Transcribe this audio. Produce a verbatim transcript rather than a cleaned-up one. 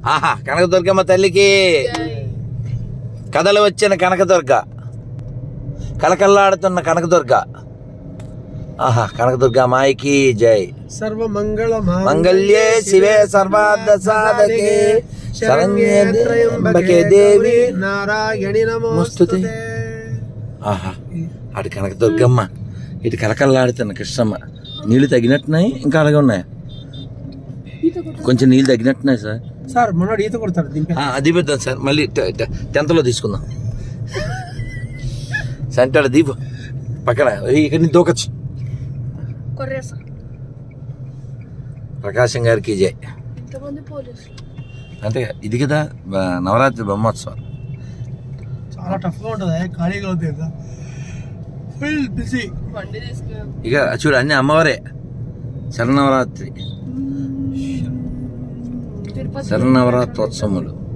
ఆహా కనకదుర్గమ్మ తల్లికి కథలు వచ్చిన కనకదుర్గ, కలకల్లాడుతున్న కనకదుర్గ. ఆహా కనకదుర్గ మాయకి జై. సర్వ మంగళ మంగళ్యే శివే సర్వార్థ సాధకే శరణ్యే త్రయంబకే దేవి నారాయణి నమోస్తుతే. ఆహా అటు కనకదుర్గమ్మ, ఇటు కలకల్లాడుతున్న కృష్ణమ్మ. నీళ్లు తగ్గినట్టున్నాయి, ఇంకా అలాగే ఉన్నాయి. కొంచెం నీళ్ళు తగ్గినట్టున్నాయి సార్. సార్ మనోడు ఈత కొడతాడు, అది పెద్దాం సార్. మళ్ళీ టెన్త్ లో తీసుకుందాం. సెంటర్ దీపు పక్కన ఇక్కడ నుంచి దూకొచ్చు. ప్రకాశం గారికి జై. అంతే ఇది కదా నవరాత్రి బ్రహ్మోత్సవం. చాలా టఫ్ గా ఉంటుంది, ఖాళీగా అవుతుంది కదా, ఫుల్ బిజీ. ఇక చూడు అన్ని అమ్మవారే. శరన్నవరాత్రి శరన్నవరాత్రోత్సవములు.